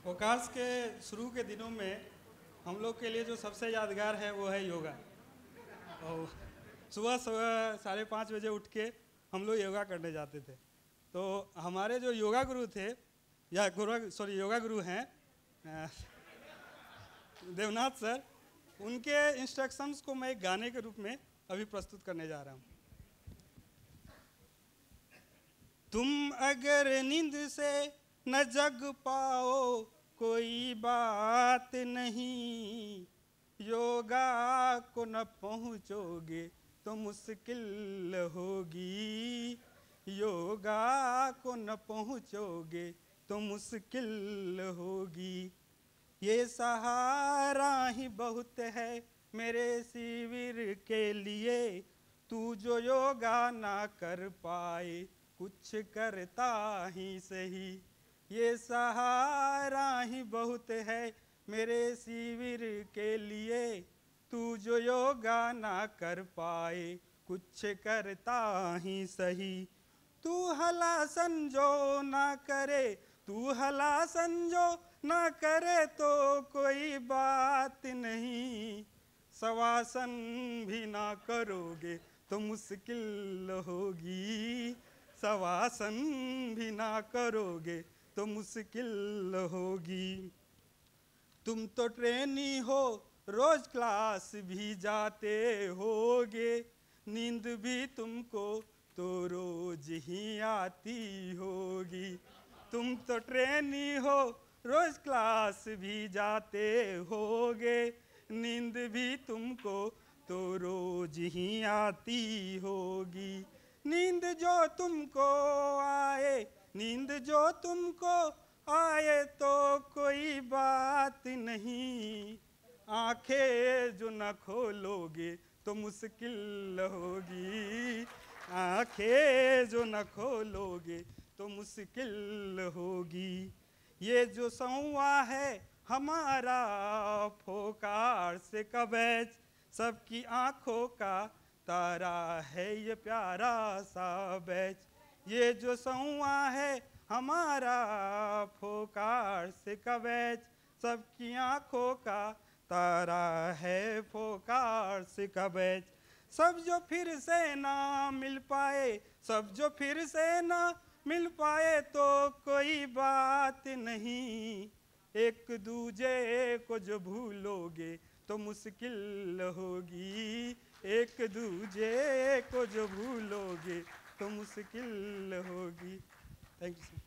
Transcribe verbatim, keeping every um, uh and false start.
वोकार्स के शुरू के दिनों में हम लोग के लिए जो सबसे यादगार है वो है योगा। और सुबह सुबह साढ़े पाँच बजे उठ के हम लोग योगा करने जाते थे। तो हमारे जो योगा गुरु थे या गुरु सॉरी योगा गुरु हैं देवनाथ सर, उनके इंस्ट्रक्शंस को मैं एक गाने के रूप में अभी प्रस्तुत करने जा रहा हूँ। तुम अगर नींद से न जग पाओ कोई बात नहीं, योगा को न पहुँचोगे तो मुश्किल होगी, योगा को न पहुँचोगे तो मुश्किल होगी। ये सहारा ही बहुत है मेरे शिविर के लिए, तू जो योगा ना कर पाए कुछ करता ही सही। ये सहारा ही बहुत है मेरे शिविर के लिए, तू जो योगा ना कर पाए कुछ करता ही सही। तू हला संजो ना करे, तू हला संजो ना करे तो कोई बात नहीं, शवासन भी ना करोगे तो मुश्किल होगी, शवासन भी ना करोगे तो मुश्किल होगी। तुम तो ट्रेनी हो रोज क्लास भी जाते होगे, नींद भी तुमको तो रोज ही आती होगी। तुम तो ट्रेनी हो रोज क्लास भी जाते होगे, नींद भी तुमको तो रोज ही आती होगी। नींद जो तुमको आए, नींद जो तुमको आए तो कोई बात नहीं, आंखें जो न खोलोगे तो मुश्किल होगी, आंखें जो न खोलोगे तो मुश्किल होगी। ये जो संवा है हमारा फोकार से का बैच, सबकी आंखों का तारा है ये प्यारा सा बैच। ये जो संवा है हमारा फोकार से का बैच, सबकी आंखों का तारा है फोकार से का बैच। सब जो फिर से ना मिल पाए, सब जो फिर से ना मिल पाए तो कोई बात नहीं, एक दूजे को जो भूलोगे तो मुश्किल होगी, एक दूजे को जो भूलोगे तो मुश्किल होगी। Thank you.